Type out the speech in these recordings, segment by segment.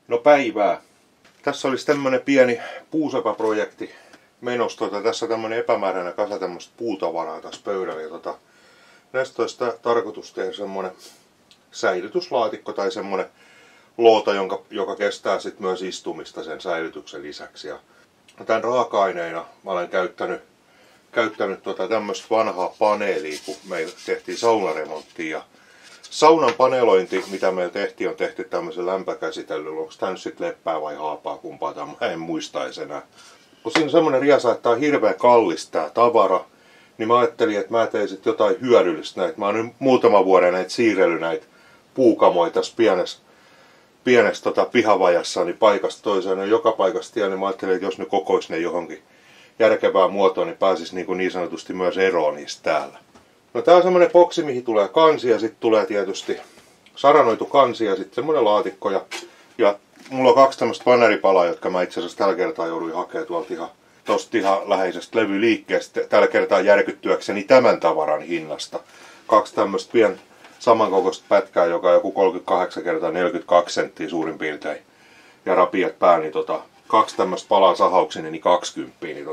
No päivää. Tässä olisi tämmönen pieni puusepäprojekti menossa. Tässä on tämmönen epämääräinen kasa tämmöistä puutavaraa tässä pöydällä. Ja näistä olisi tarkoitus tehdä semmonen säilytyslaatikko tai semmonen loota, joka kestää sit myös istumista sen säilytyksen lisäksi. Ja tämän raaka-aineena mä olen käyttänyt tämmöistä vanhaa paneelia, kun meillä tehtiin saunaremonttia. Ja saunan panelointi, mitä meillä tehtiin, on tehty tämmöisen lämpökäsitelyllä. Onko tämä nyt sitten leppää vai haapaa, kumpaa tämä? Mä en muistaisi enää. Kun siinä on semmoinen riasa, että tämä on hirveän kallis tämä tavara, niin mä ajattelin, että mä tein sitten jotain hyödyllistä näitä. Mä oon nyt muutama vuoden näitä siirrellyt näitä puukamoja tässä pienessä pihavajassa niin paikasta toiseen. Ja joka paikasta tiedän, niin mä ajattelin, että jos ne kokoisi ne johonkin järkevään muotoon, niin pääsisi niin sanotusti myös eroon niistä täällä. No tää on semmonen boksi, mihin tulee kansi ja sitten tulee tietysti saranoitu kansi ja sitten semmonen laatikko. Ja mulla on 2 tämmöistä paneripalaa, jotka mä itse asiassa tällä kertaa jouduin hakemaan tuolta ihan läheisestä levyliikkeestä tällä kertaa järkyttyäkseni tämän tavaran hinnasta. 2 tämmöistä samankokoista pätkää, joka on joku 38 x 42 senttiä suurin piirtein. Ja rapiat pää, niin 2 tämmöistä palaa sahauksinen, niin 20, niin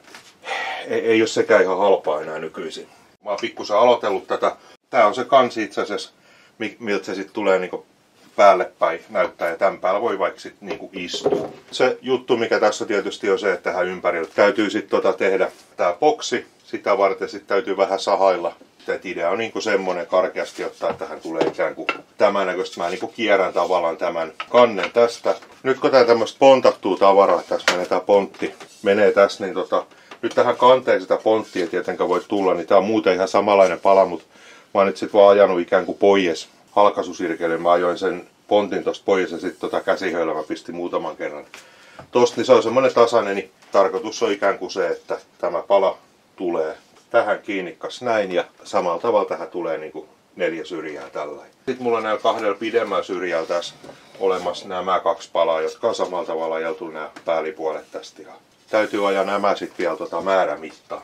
ei ole sekään ihan halpaa enää nykyisin. Mä oon pikkusen aloitellut tätä. Tää on se kansi itse asiassa, miltä se sitten tulee niinku päälle päin näyttää. Ja tämän päällä voi vaikka sitten niinku istua. Se juttu mikä tässä tietysti on se, että tähän ympärille täytyy sitten tehdä tää boksi. Sitä varten sitten täytyy vähän sahailla. Et idea on niinku semmonen karkeasti ottaa, että tähän tulee ikään kuin tämän näköistä. Mä niinku kierrän tavallaan tämän kannen tästä. Nyt kun tää tämmöistä pontattuu tavaraa, tässä menee tää pontti, menee tässä, niin nyt tähän kanteen sitä ponttia tietenkään voi tulla, niin tää on muuten ihan samanlainen pala, mutta mä oon nyt sit vaan ajanut ikään kuin pois halkaisusirkelle. Mä ajoin sen pontin tosta pois ja sit käsihöillä mä pistin muutaman kerran tosta, niin se on semmonen tasainen, niin tarkoitus on ikään kuin se, että tämä pala tulee tähän kiinni näin ja samalla tavalla tähän tulee niinku 4 syrjää tällä. Sitten mulla on näillä 2 pidemmällä syrjällä tässä olemassa nämä 2 palaa, jotka on samalla tavalla ajeltu nämä päällipuolet tästä. Ja täytyy ajaa nämä sitten vielä määrämittaa.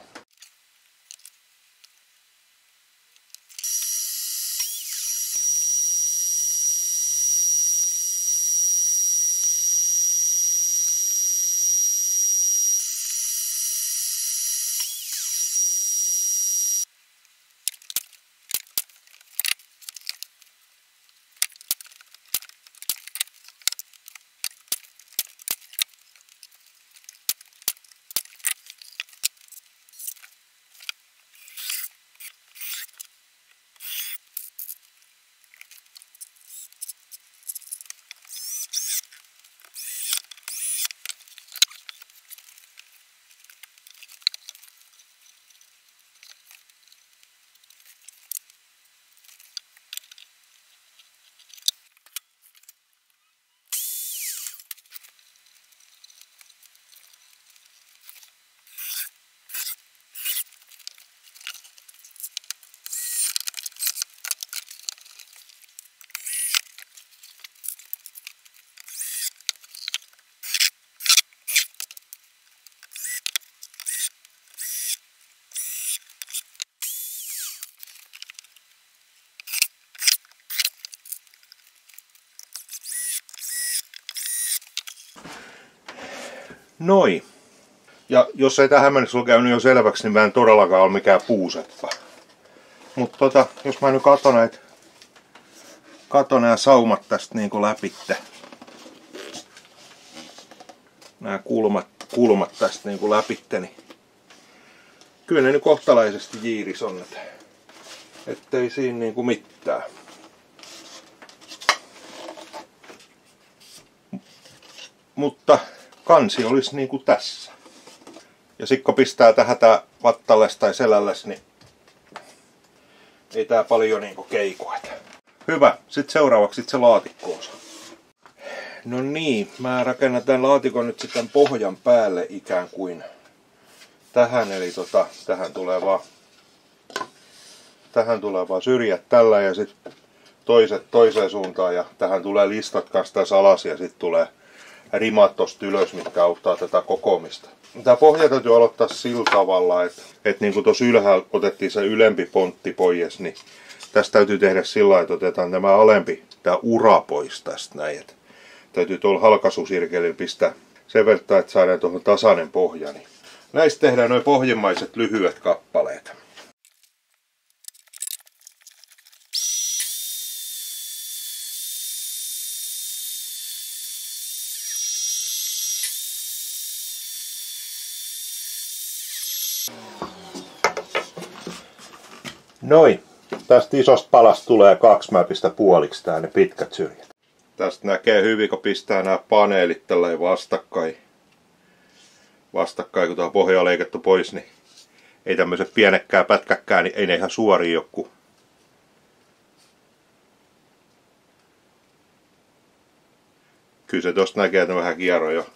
Noi. Ja jos ei tähän mennessä ole käynyt jo selväksi, niin mä en todellakaan ole mikään puuseppä. Mutta jos mä nyt katon nämä saumat tästä niinku läpitte. Nämä kulmat tästä niinku läpitte, niin kyllä ne nyt kohtalaisesti jiiris on, ettei siinä niinku mitään. Mutta kansi olisi niinku tässä. Ja sit kun pistää tähän tää vattalles tai selälles, niin ei tää paljon niinku keikoeta. Hyvä, sit seuraavaksi se laatikko-osa. No niin, mä rakennan tän laatikon nyt sitten pohjan päälle ikään kuin tähän. Eli tähän tulee vaan syrjät tällä ja sit toiset toiseen suuntaan. Ja tähän tulee listat kanssa tässä alas ja sit tulee rimat tosta ylös, mitkä auttaa tätä kokoamista. Tää pohja täytyy aloittaa sillä tavalla, että niin kuin tuossa ylhäällä otettiin se ylempi pontti pois, niin tästä täytyy tehdä sillä lailla, että otetaan tämä alempi, tämä ura pois tästä näin. täytyy tuolla halkaisusirkelillä pistää sen verran, että saadaan tuohon tasainen pohja. Niin näistä tehdään noin pohjimmaiset lyhyet kappaleet. Noin. Tästä isosta palasta tulee 2, mä pistän puoliksi tää ne pitkät syrjät. Tästä näkee hyvin, kun pistää nämä paneelit tälleen vastakkain. Vastakkain, kun tuo pohja on leikattu pois, niin ei tämmöiset pienekkään pätkäkkään, niin ei ne ihan suoria joku. Kyllä se tosta näkee, että ne vähän kierro jo.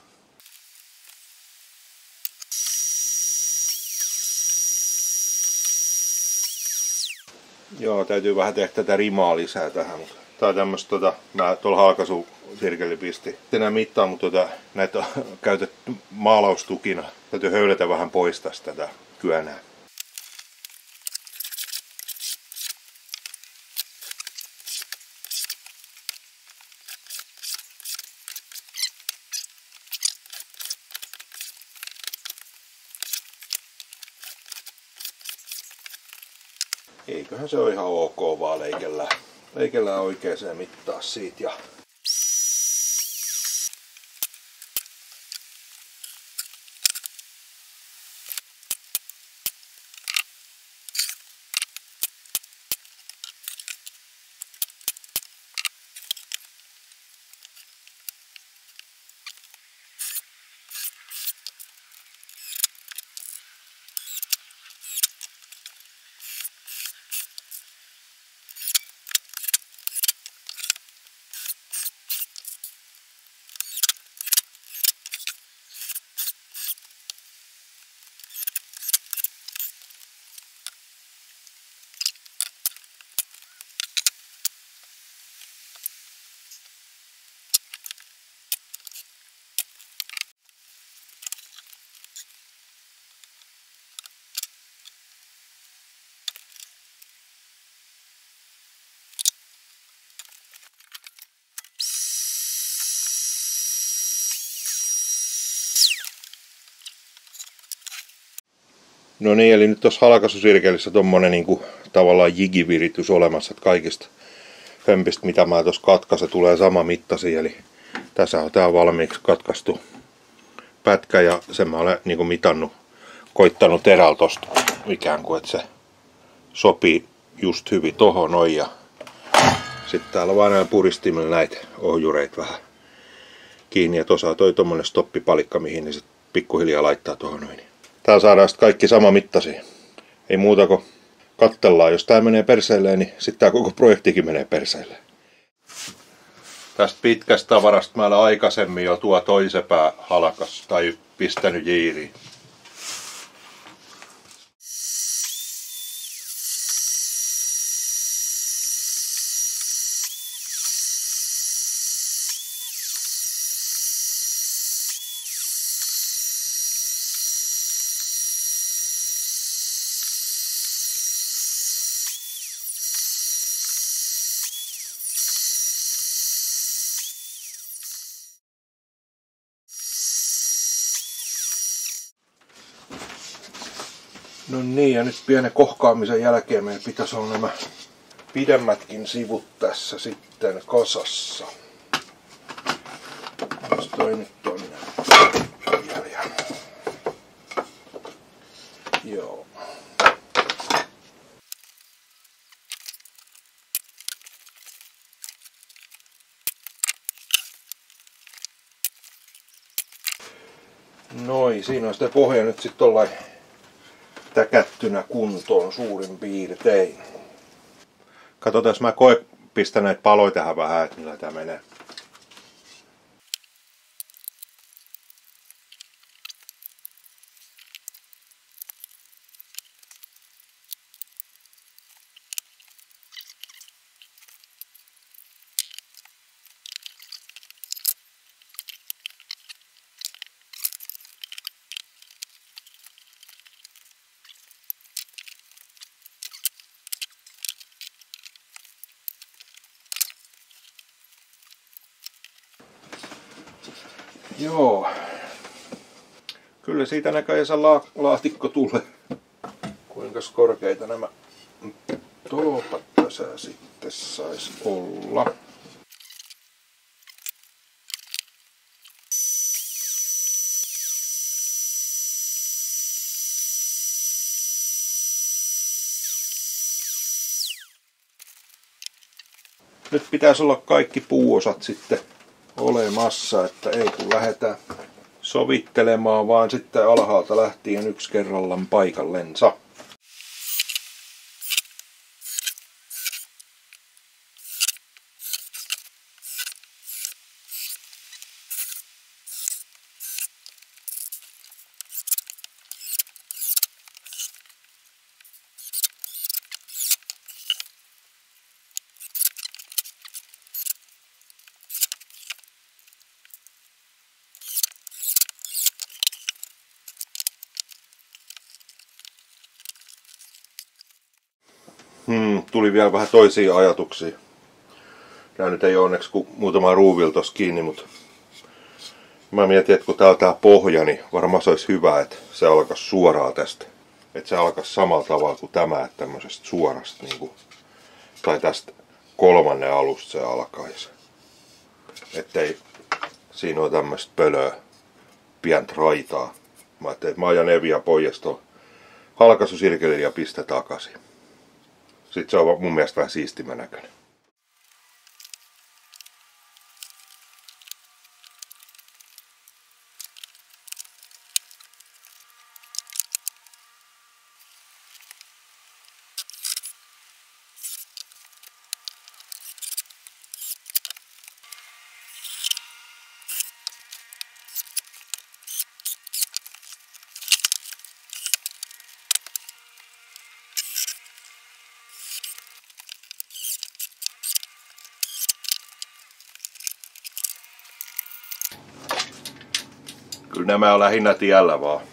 Joo, täytyy vähän tehdä tätä rimaa lisää tähän. Tää on tämmöstä, mä tuolla halkaisusirkeli pistin. Enää mittaa, mutta näitä on käytetty maalaustukina. Täytyy höylätä vähän pois tästä tätä kyönää. Eiköhän se ole ihan ok, vaan leikellään oikeaan mittaan siitä. Ja no niin, eli nyt tuossa halkaisusirkelissä tommonen niinku tavallaan jigiviritys olemassa, että kaikista hömpistä mitä mä tuossa katkaisen tulee sama mittaisia, eli tässä on tää valmiiksi katkaistu pätkä ja sen mä olen niinku mitannut, koittanut terällä tosta ikään kuin, että se sopii just hyvin tohon noin ja sitten täällä on vaan näin puristimilla näitä ohjureita vähän kiinni ja tuossa on tommonen stoppipalikka mihin ne sit pikkuhiljaa laittaa tohon noin. Täällä saadaan sitten kaikki sama mittaisia. Ei muuta kuin katsellaan. Jos tää menee perseilleen, niin sitten tää koko projektikin menee perseilleen. Tästä pitkästä tavarasta mä olen aikaisemmin jo tuo toisen pää halkas tai pistänyt jiiriin. No niin, ja nyt pienen kohkaamisen jälkeen meillä pitäisi olla nämä pidemmätkin sivut tässä sitten kasassa. Jos toi nyt on jäljellä. Joo. Noin, siinä on sitä pohja nyt sitten tollain täkättynä kuntoon suurin piirtein. Katsotaan, jos mä pistän näitä paloja tähän vähän, että millä tää menee. Joo. Kyllä siitä näköjään se laatikko tulee. Kuinkas korkeita nämä tolpat tässä sitten sais olla? Nyt pitäisi olla kaikki puuosat sitten olemassa, että ei kun lähdetään sovittelemaan, vaan sitten alhaalta lähtien yksi kerrallaan paikallensa. Tuli vielä vähän toisia ajatuksia. Nämä nyt ei ole onneksi kuin muutama ruuvilla tossa kiinni, mutta mä mietin, että kun tää on tää pohja, niin varmaan se olisi hyvä, että se alkaisi suoraan tästä. Että se alkaisi samalla tavalla kuin tämä, että tämmöisestä suorasta, niin kuin, tai tästä kolmannen alusta se alkaisi. Ettei siinä ole tämmöistä pölöä, pientä raitaa. Mä ajattelin, että mä ajan Evia pois tuolla halkaisusirkelillä ja pistä takaisin. Sitten se on mun mielestä vähän siistimän näköinen. Kyllä nämä on lähinnä tiellä vaan.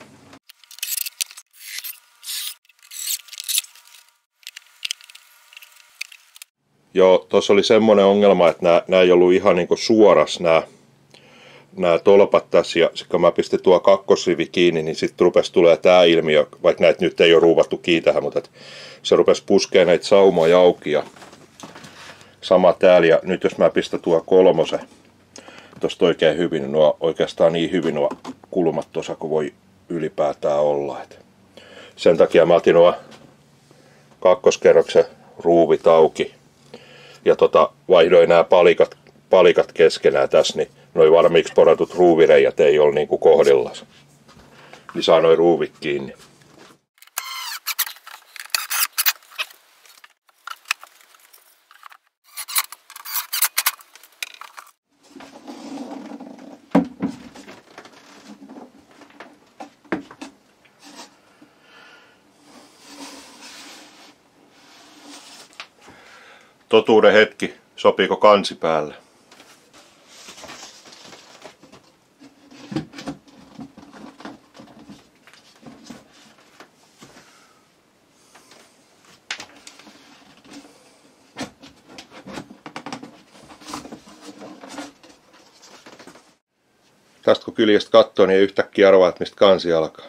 Joo, tuossa oli semmoinen ongelma, että nämä ei ollut ihan niinku suoras nämä tolpat tässä. Ja kun mä pistin tuo kakkosrivi kiinni, niin sitten rupesi tulee tämä ilmiö, vaikka näitä nyt ei ole ruuvattu kiinni tähän, mutta se rupesi puskemaan näitä saumoja auki. Ja sama täällä. Ja nyt jos mä pistän tuo kolmosen tuosta oikein hyvin, niin nuo oikeastaan niin hyvin nuo kulmat tuossa kuin voi ylipäätään olla. Sen takia mä otin nuo kakkoskerroksen ruuvit auki ja vaihdoin nämä palikat keskenään tässä, niin noi valmiiksi poratut ruuvireijät ei ole niinku kohdillaan. Niin saa noi ruuvit kiinni. Totuuden hetki, sopiiko kansi päälle? Tästä kun kyljestä katsoo, niin ei yhtäkkiä arvaa, että mistä kansi alkaa.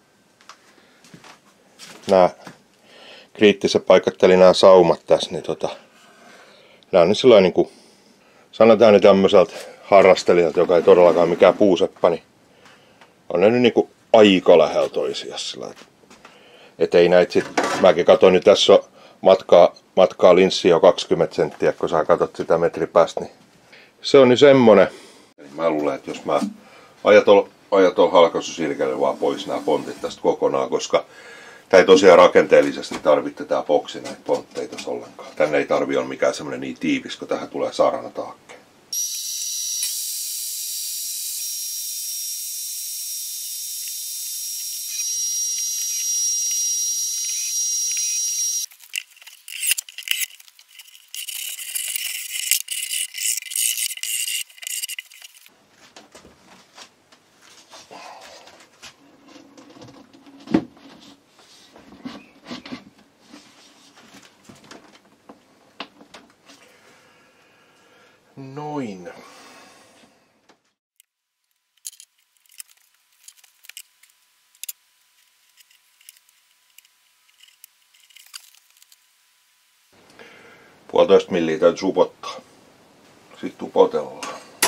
Nämä kriittisen paikatteli nämä saumat tässä, niin nämä on nyt sellainen niin kuin, sanotaan nyt tämmöiseltä harrastelijalta, joka ei todellakaan mikään puuseppa, niin on ne nyt niin kuin aika lähellä toisiaan. Että ei näitä sit, mäkin katsoin nyt tässä on matkaa linssiä jo 20 senttiä, kun sä katsot sitä metri päästä, niin se on nyt semmonen. Mä luulen, että jos mä ajatol halkaisusilkelle vaan pois nämä pontit tästä kokonaan, koska tää ei tosiaan rakenteellisesti tarvitse tää boksi näitä pontteita ollenkaan. Tänne ei tarvi olla mikään semmonen niin tiivis, kun tähän tulee saranataakke. Noin. 1,5 milliä täytyy upottaa. Sitten upotellaan.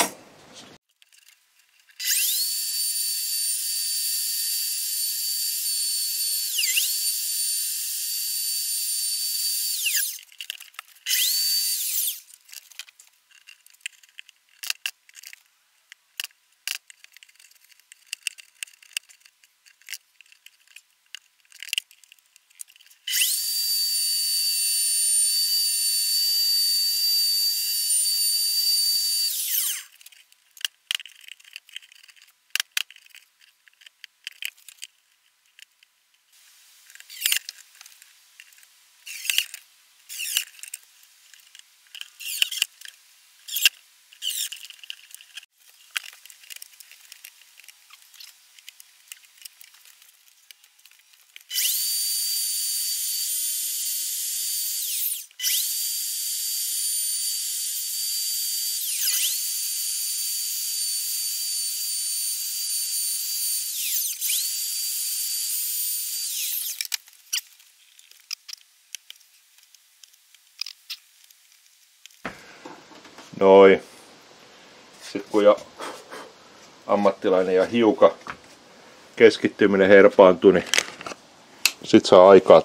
Noin. Sitten kun jo ammattilainen ja hiukan keskittyminen herpaantui, niin sit saa aikaa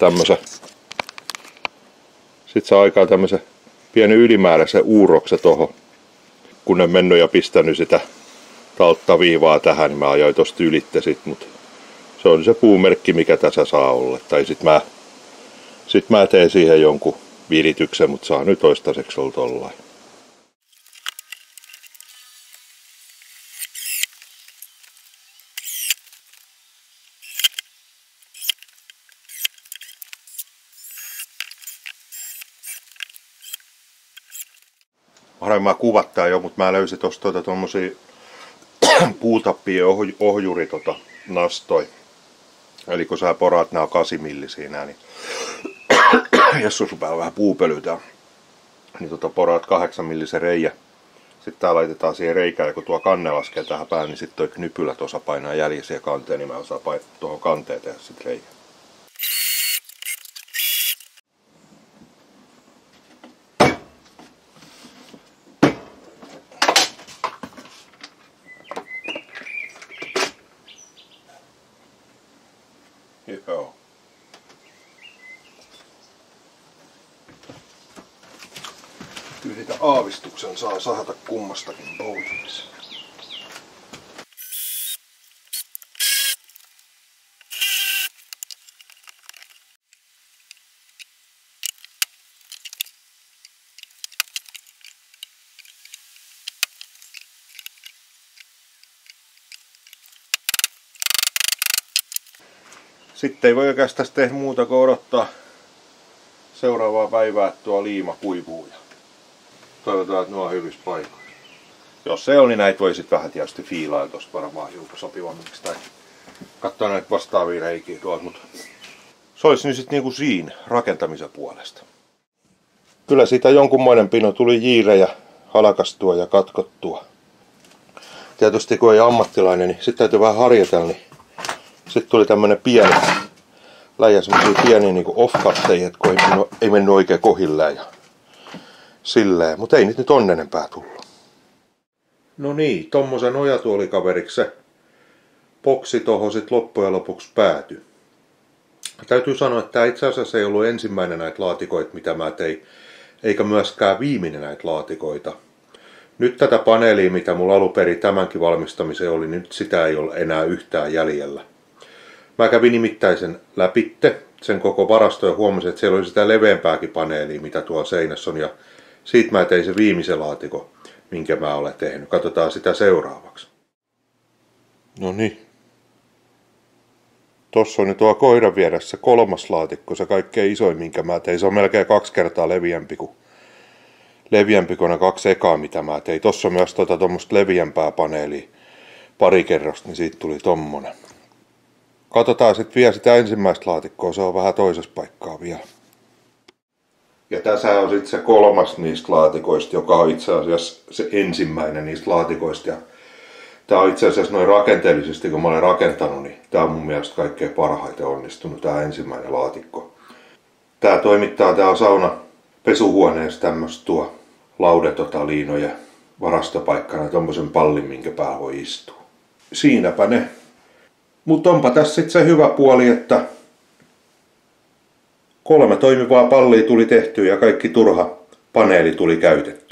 tämmösen pienen ylimääräisen uuroksen tohon. Kun en mennyt ja pistänyt sitä talttaviivaa tähän, niin mä ajoin tosta ylitte sit, mut se on se puumerkki, mikä tässä saa olla. Tai sit mä teen siihen jonkun virityksen, mut saa nyt toistaiseksi olla tollain. Mä kuvattaa jo, mutta mä löysin tosta tommosia puutappia ohjuri nastoi. Eli kun sä poraat nää 8 millisiä nää, niin jos on päällä vähän puupölytä, niin poraat 8 millisen reijä. Sitten tää laitetaan siihen reikään, ja kun tuo kanne laskee tähän päälle, niin sitten toi knypylä tuossa painaa jäljessä siihen kanteen, niin mä osaan tuohon kanteen tehdä sit reikään. Joo. Kyllä sitä aavistuksen saa sahata kummastakin pois. Sitten ei voi oikeastaan tehdä muuta kuin odottaa seuraavaa päivää, että tuo liima kuivuu. Ja toivotaan, että nuo on hyvissä paikoissa. Jos se on, niin näitä voi sitten vähän tietysti fiilailla tosta varmaan hiukan sopivammiksi. Tai katsoa näitä vastaavia reikiä tuolta, mutta se olisi nyt sitten niinku siinä rakentamisen puolesta. Kyllä siitä jonkunmoinen pino tuli jiirejä halkastua ja katkottua. Tietysti kun ei ammattilainen, niin sitten täytyy vähän harjoitella, niin sitten tuli tämmönen pieni läjä, semmosia pieniä niinku off-cutteja, kun ei mennyt oikein kohilleen ja silleen, mutta ei nyt onnenempää tullut. No niin, tommosen ojatuolikaveriksi se boksi tohon sit loppujen lopuksi päätyi. Täytyy sanoa, että tämä itse asiassa ei ollut ensimmäinen näitä laatikoita, mitä mä tein, eikä myöskään viimeinen näitä laatikoita. Nyt tätä paneelia, mitä mulla alunperin tämänkin valmistamiseen oli, niin nyt sitä ei ole enää yhtään jäljellä. Mä kävin nimittäin sen läpitte, sen koko varasto, ja huomasin, että siellä oli sitä leveämpääkin paneelia, mitä tuolla seinässä on. Ja siitä mä tein se viimeisen laatikon, minkä mä olen tehnyt. Katsotaan sitä seuraavaksi. No niin. Tossa on nyt tuo koiran vieressä 3. laatikko, se kaikkein isoin, minkä mä tein. Se on melkein 2 kertaa leviämpi kuin ne 2 ekaa, mitä mä tein. Tossa on myös tuommoista leviämpää paneelia, pari kerrosta, niin siitä tuli tommonen. Katsotaan sitten vielä sitä ensimmäistä laatikkoa, se on vähän toisessa paikkaa vielä. Ja tässä on sitten se 3. niistä laatikoista, joka on itse asiassa se ensimmäinen niistä laatikoista. Ja tää on itse asiassa noin rakenteellisesti, kun mä olen rakentanut, niin tää on mun mielestä kaikkein parhaiten onnistunut, tää ensimmäinen laatikko. Tää toimittaa täällä sauna pesuhuoneessa tämmöstä tuo laudetotaliinoja varastopaikkana tommosen pallin, minkä päällä voi istua. Siinäpä ne. Mutta onpa tässä sit se hyvä puoli, että 3 toimivaa pallia tuli tehtyä ja kaikki turha paneeli tuli käytetty.